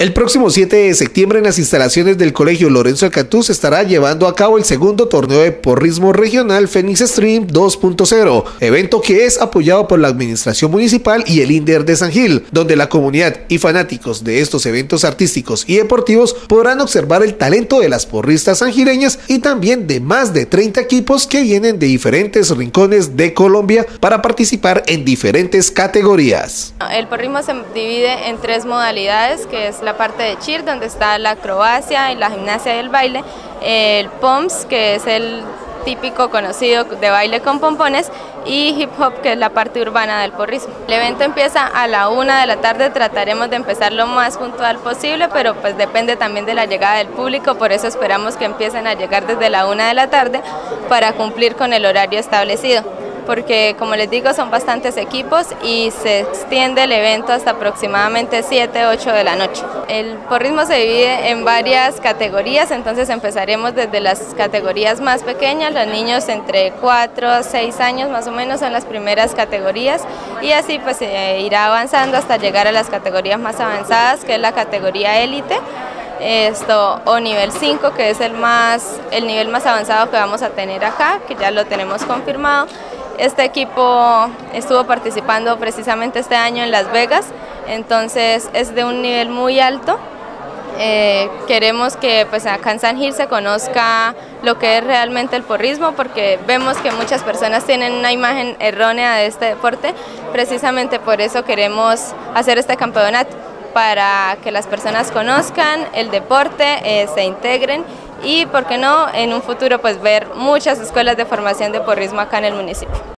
El próximo 7 de septiembre en las instalaciones del Colegio Lorenzo Alcatuz se estará llevando a cabo el segundo torneo de porrismo regional Phoenix Stream 2.0, evento que es apoyado por la Administración Municipal y el INDER de San Gil, donde la comunidad y fanáticos de estos eventos artísticos y deportivos podrán observar el talento de las porristas sangileñas y también de más de 30 equipos que vienen de diferentes rincones de Colombia para participar en diferentes categorías. El porrismo se divide en 3 modalidades, que es la parte de cheer, donde está la acrobacia y la gimnasia y el baile, el POMS, que es el típico conocido de baile con pompones, y hip hop, que es la parte urbana del porrismo. El evento empieza a la 1 de la tarde, trataremos de empezar lo más puntual posible, pero pues depende también de la llegada del público, por eso esperamos que empiecen a llegar desde la 1 de la tarde para cumplir con el horario establecido, porque como les digo son bastantes equipos y se extiende el evento hasta aproximadamente 7, 8 de la noche. El porrismo se divide en varias categorías, entonces empezaremos desde las categorías más pequeñas, los niños entre 4 a 6 años más o menos son las primeras categorías, y así pues irá avanzando hasta llegar a las categorías más avanzadas, que es la categoría élite, o nivel 5, que es el nivel más avanzado que vamos a tener acá, que ya lo tenemos confirmado. Este equipo estuvo participando precisamente este año en Las Vegas, entonces es de un nivel muy alto. Queremos que pues acá en San Gil se conozca lo que es realmente el porrismo, porque vemos que muchas personas tienen una imagen errónea de este deporte. Precisamente por eso queremos hacer este campeonato, para que las personas conozcan el deporte, se integren y, por qué no, en un futuro pues ver muchas escuelas de formación de porrismo acá en el municipio.